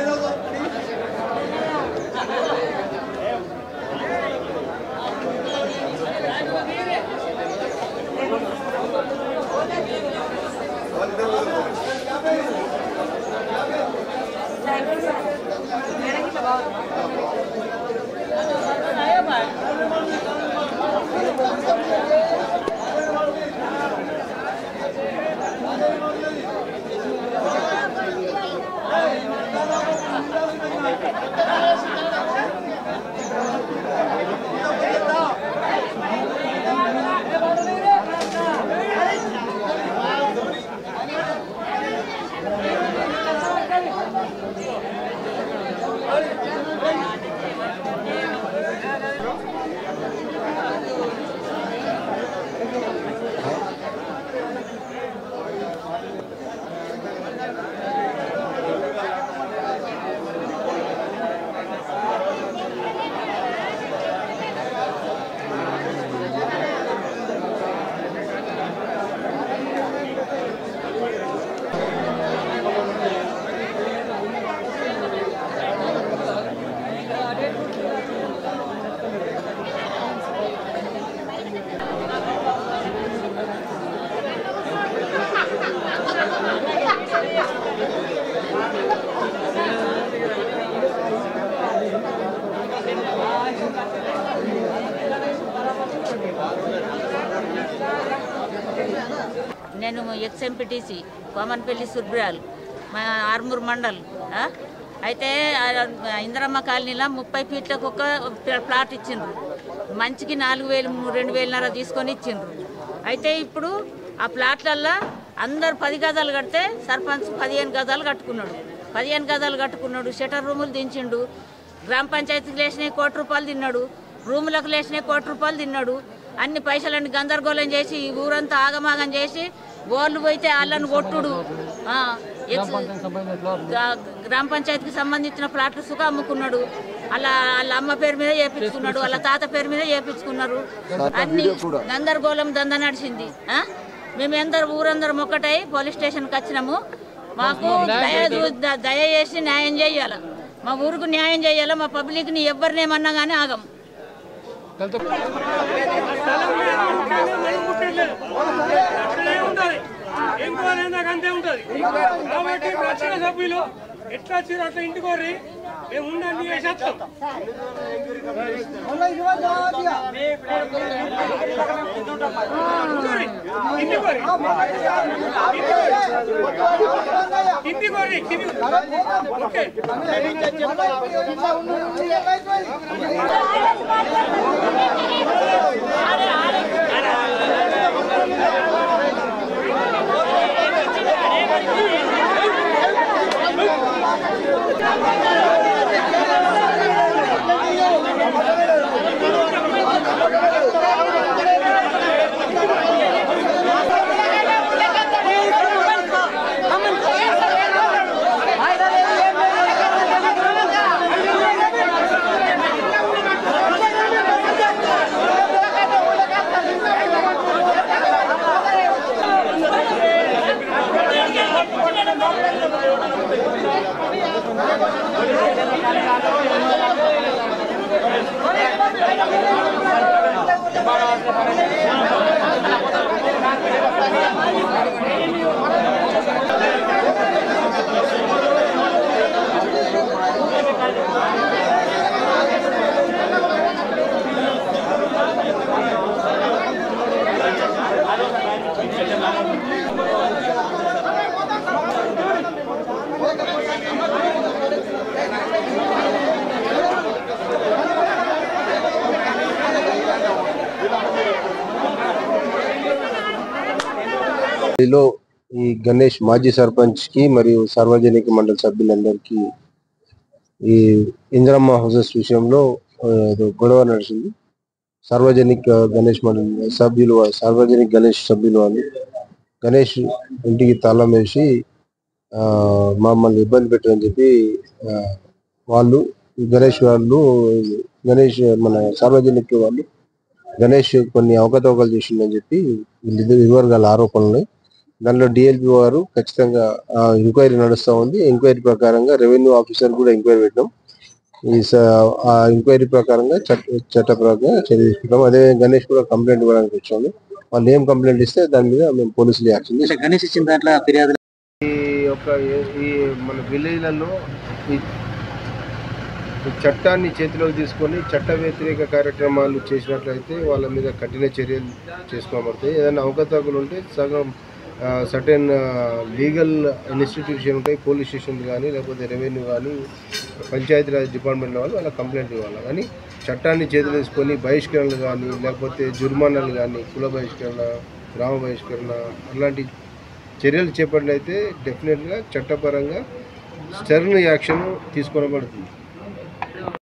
నేను ఎక్స్ఎంపీటీసీ కోమన్పల్లి సుబ్రాల్ మా ఆర్మూర్ మండల్. అయితే ఇందిరమ్మ కాలనీలో 30 ఫీట్లకు ఒక ప్లాట్ ఇచ్చిండ్రు. మంచికి 4,000 2,500 తీసుకొని ఇచ్చిండ్రు. అయితే ఇప్పుడు ఆ ప్లాట్లల్లో అందరు 10 గజాలు కడితే సర్పంచ్ 15 గజాలు కట్టుకున్నాడు. 15 గజాలు కట్టుకున్నాడు. షటర్ రూములు దించిండు. గ్రామ పంచాయతీకి లేచినాయి ₹1,00,00,000 తిన్నాడు. రూములకు లేచినాయి ₹1,00,00,000 తిన్నాడు. అన్ని పైసలన్నీ గందరగోళం చేసి ఊరంతా ఆగమాగం చేసి బోర్లు పోయితే వాళ్ళని కొట్టుడు. గ్రామ పంచాయతీకి సంబంధించిన ప్లాట్లు సుఖ అమ్ముకున్నాడు. వాళ్ళ అమ్మ పేరు మీద చేపించుకున్నాడు. వాళ్ళ తాత పేరు మీద చేపించుకున్నారు. అన్ని గందరగోళం దంద నడిచింది. మేమందరూ ఊరందరం ఒక్కటై పోలీస్ స్టేషన్కి వచ్చినాము. మాకు దయ చేసి న్యాయం చేయాలి. మా ఊరికి న్యాయం చేయాలి. మా పబ్లిక్ని ఎవరినేమన్నా కానీ ఆగం. అంతే ఉంటది కాబట్టి రక్షణ సభ్యులు ఎట్లా వచ్చారు అట్లా ఇంటికోరి మేము ఉండండి చేసేస్తాం. ఇంటికోరి ఓకే ఈ గణేష్ మాజీ సర్పంచ్ కి మరియు సార్వజనిక మండలి సభ్యులందరికీ ఈ ఇందిరమ్మ హౌసెస్ విషయంలో గొడవ నడిచింది. సార్వజనిక గణేష్ మండలి సభ్యులు సార్వజనిక గణేష్ సభ్యులు వాళ్ళు గణేష్ ఇంటికి తాళం వేసి మమ్మల్ని ఇబ్బంది పెట్టని చెప్పి వాళ్ళు గణేష్ మన సార్వజనిక వాళ్ళు గణేష్ కొన్ని అవకతవకలు చేసిందని చెప్పి ఇరు వర్గాల ఆరోపణలు. దానిలో డిఎల్పి వారు ఖచ్చితంగా ఎంక్వైరీ నడుస్తూ ఉంది. ఎంక్వైరీ ప్రకారంగా రెవెన్యూ ఆఫీసర్ కూడా ఎంక్వైరీ పెట్టినాం. ఆ ఎంక్వైరీ ప్రకారంగా చట్ట ప్రకారంగా చర్య తీసుకుంటాం. అదే గణేష్ కూడా కంప్లైంట్ ఇవ్వడానికి వచ్చాము. వాళ్ళు ఏం కంప్లైంట్ ఇస్తే దాని మీద మేము పోలీసులు యాక్షన్ తీసుకుంటాం. గణేష్ ఇచ్చిన దాంట్లో ఫిర్యాదు ఈ మన విలేజ్లలో ఈ చట్టాన్ని చేతిలోకి తీసుకొని చట్ట వ్యతిరేక కార్యక్రమాలు చేసినట్లయితే వాళ్ళ మీద కఠిన చర్యలు చేసుకోబడతాయి. ఏదైనా అవకతవకలు ఉంటే సగం సర్టెన్ లీగల్ ఇన్స్టిట్యూషన్ ఉంటాయి, పోలీస్ స్టేషన్లు కానీ లేకపోతే రెవెన్యూ కానీ పంచాయతీరాజ్ డిపార్ట్మెంట్ వాళ్ళు వాళ్ళ కంప్లైంట్ ఇవ్వాలి. కానీ చట్టాన్ని చేతులు తీసుకొని బహిష్కరణలు కానీ లేకపోతే జుర్మానాలు కానీ కుల బహిష్కరణ, గ్రామ బహిష్కరణ అలాంటి చర్యలు చేపట్టినైతే డెఫినెట్గా చట్టపరంగా స్టర్న్ యాక్షన్ తీసుకోబడుతుంది.